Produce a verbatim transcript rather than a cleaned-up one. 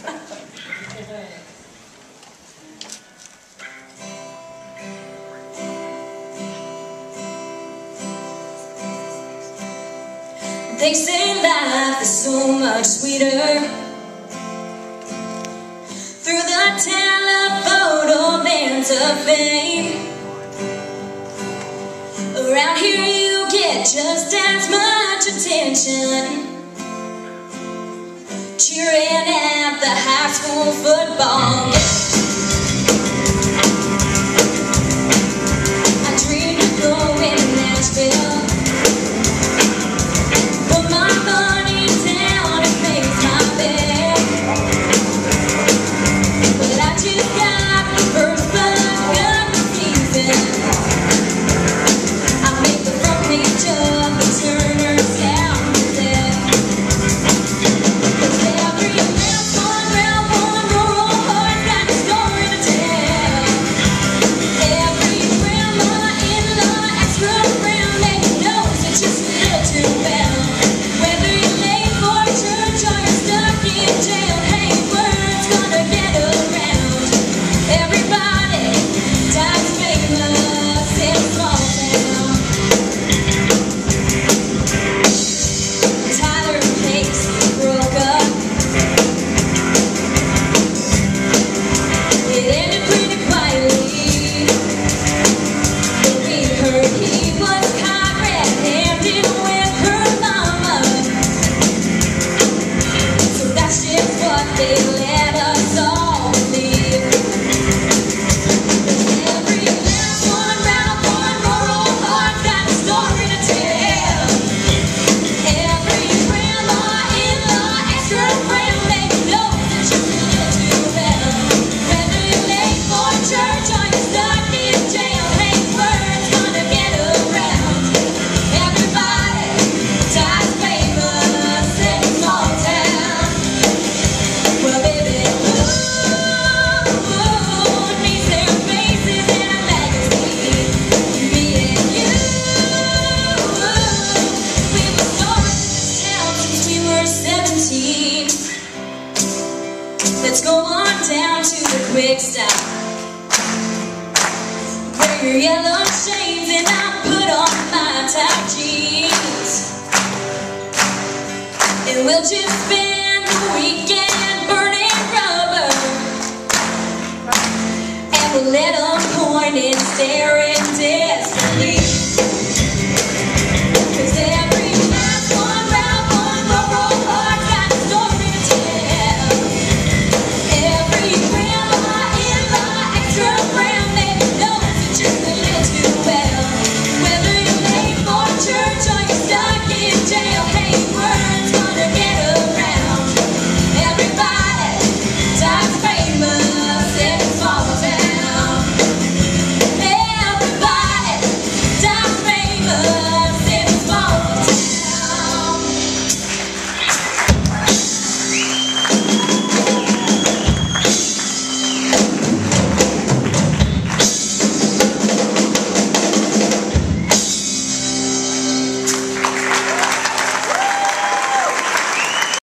They say life is so much sweeter through the telephoto lens of fame. Around here you get just as much attention, cheering at the high school football game. I dreamed of going to Nashville, put my money down and face my bed, but I just got the first bug of the season. I make the front page of the Turner Sound Gazette. Every round one, round one, rural heart got a story to tell. Every grandma, in-law, ex-girlfriend, they knows it just a little too well. Whether you're late for church or you're stuck in jail, hey, word's gonna get around. Everybody dies famous in a small town. Tyler and Pace broke up. It ended pretty quietly, but we heard he was caught red-handed with her mama. So that's just what they let us all believe. Every round one, round one, rural heart got a story to tell. Every grandma, in-law, ex-girlfriend, they know that you're a little too well. Whether you're late for church or you're stuck in jail, hey, word's gonna get around. Everybody dies famous in a small town. Well, baby, who needs their faces in a magazine? Me and you, we were stars in this town since we were seventeen. Let's go on down to the quick stop. Wear your yellow shades and I'll put on my tight jeans, and we'll just spend the weekend